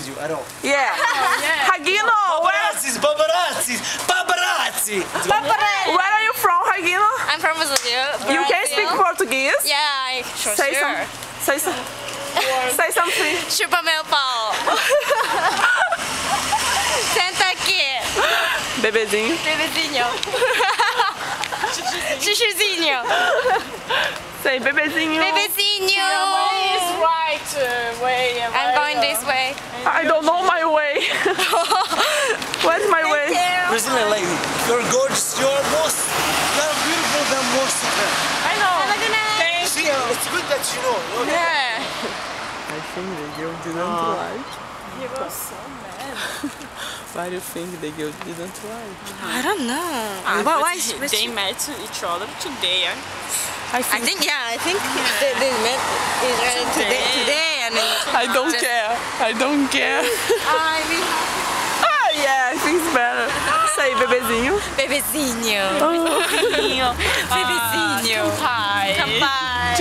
you at all. Yeah. Hagino, Paparazzi, paparazzi, paparazzi. where are you from, Hagino? I'm from Brazil. You can speak Portuguese? Yeah, Say something. Chupa meu pau. Senta aqui. Bebezinho. Bebezinho. Chuchuzinho. Say bebezinho. Bebezinho. I'm going this way. I don't know my way. Where's my way? Brazilian lady, you're gorgeous, you're beautiful than most of them. I know. Have a good night. See, it's good that you know. Yeah. I think the girl didn't like. He was so mad. Why do you think the girl didn't like? I don't know. But they met each other today. I think they met today and I don't care. I don't care. Ah, yeah, I think it's better. Say bebezinho. Bebezinho. Oh. Bebezinho. Kampai.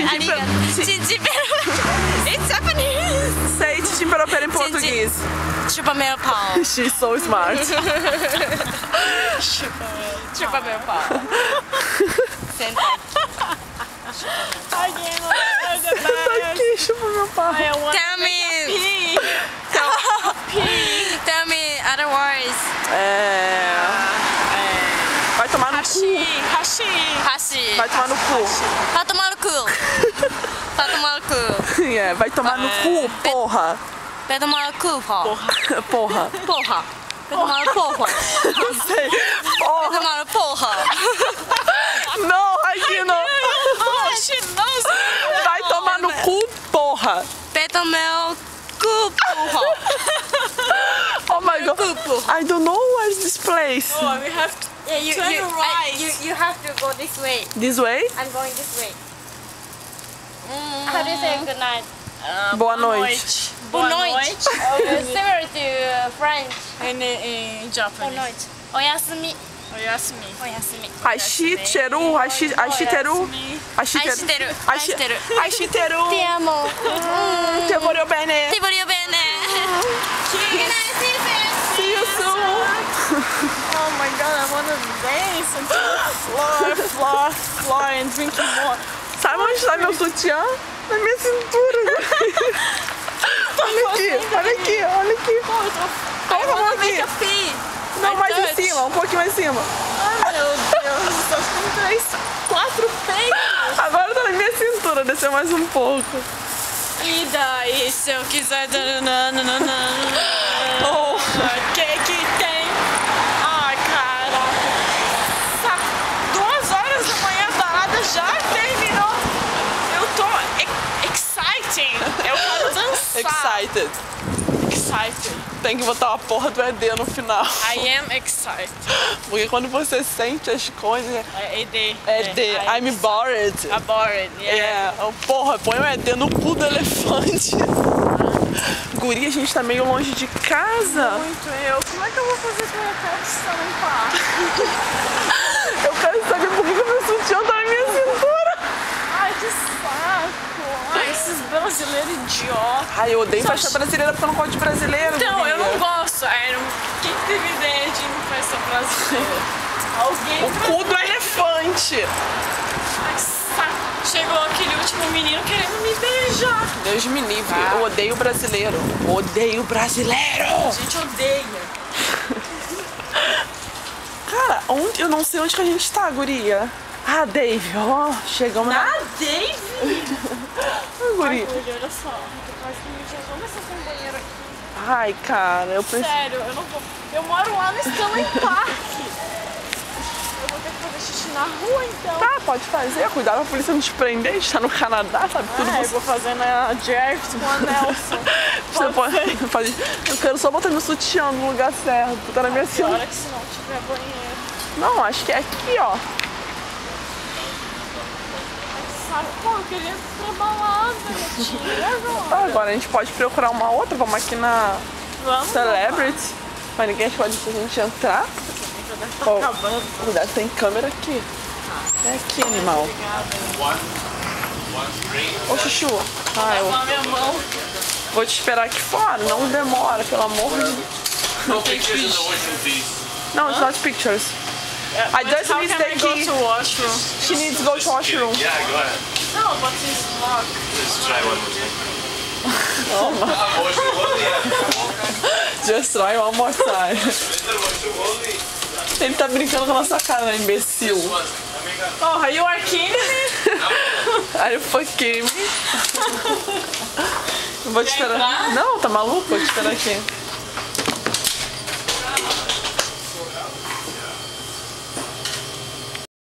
It's Japanese. Say titimperopera em português. Chupa meu pau. She's so smart. Chupa meu pau. Senta Senta aqui, chupa meu pau. Tell me other words. Vai tomar no cu. Hashi. Vai tomar no cu. Vai tomar no cu. Vai tomar no cu. Yeah, vai tomar no cu, porra. Vai tomar no cu, porra. Porra. Porra. Vai tomar no porra. Sei. Vai Porra. tomar no porra. Não, aqui não. Vai tomar no cu, porra. Vai tomar no cu, porra. Oh my god. I don't know where's this place. Oh, we have to turn right. You have to go this way. This way? I'm going this way. How do you say good night? Boa noite. Boa noite. Similar to French. In Japanese. Boa noite. Oyasumi. Oyasumi. Oyasumi. Ashiteru. Ashiteru. Ashiteru. Ashiteru. Te amo. Te voglio bene. Te voglio bene. Good night. See you soon. See you soon. Oh my god, I want to dance until the floor and drinking more. Sabe onde está meu sutiã? Na minha cintura. Olha aqui, olha aqui, olha aqui. Coloca a mão aqui. Não, mais em cima, um pouquinho mais em cima. Ai meu Deus, só tem 4 peitos. Agora tá na minha cintura, desceu mais um pouco. E daí, se eu quiser... Oh. O que tem? Ai, caraca. 2 horas da manhã, a balada já terminou. Eu tô exciting. Eu quero dançar. Excited. Excited. Tem que botar uma porra do ED no final. I am excited. Porque quando você sente as coisas... ED. ED, I'm bored. I'm bored, yeah. Porra, põe o ED no cu do elefante. Guri, a gente tá meio longe de casa. Muito eu. Como é que eu vou fazer pra eu quero limpar? Eu quero saber por que o meu sutiã tá na minha cintura. Ai, que saco. Ai, esses brasileiros idiotas. Ai, eu odeio festa brasileira porque eu não gosto de brasileiro. Então, guria. eu não gosto. Ai, quem teve ideia de ir em festa brasileira? Alguém. O cu do elefante. Ai, saco. Chegou aquele último menino querendo me beijar. Deus me livre. Eu odeio brasileiro. Odeio brasileiro. A gente odeia. Cara, onde? Eu não sei onde que a gente tá, guria. Ah, Dave, ó, chegamos na... Ah, Dave? Guria. Olha só, vamos ver se tem banheiro aqui. Ai, cara, eu preciso... Sério, eu não vou. Eu moro lá no Stanley Park. Eu vou ter que fazer xixi na rua, então. Tá, pode fazer. Cuidado pra polícia não te prender. A gente tá no Canadá, sabe? Tudo Eu vou fazer na Jaft com a Nelson. Você pode... Eu quero só botar meu sutiã no lugar certo. Tá na minha cintura. Agora que se não tiver banheiro. Não, acho que é aqui, ó. Sabe? Pô, eu queria ir pra balada, minha Agora a gente pode procurar uma outra. Vamos aqui na Vamos. Celebrity. Mas ninguém pode deixar a gente entrar. Oh, cuidado, tem câmera aqui. É aqui, animal. Obrigada. Ô, Chuchu. Ah, eu... Na minha mão. Vou te esperar aqui fora, não demora, pelo amor de Deus. No pictures in the washroom, please. No, it's not pictures. I just How need can the I go key. to washroom? She needs to go to washroom. Yeah, go ahead. No, but it's locked. Let's try one more time. Just try one more time. Ele tá brincando com a nossa cara, né, imbecil? Oh, you are kidding me? Are you fucking me? Eu vou te esperar. entrar? Não, tá maluco? Vou te esperar aqui.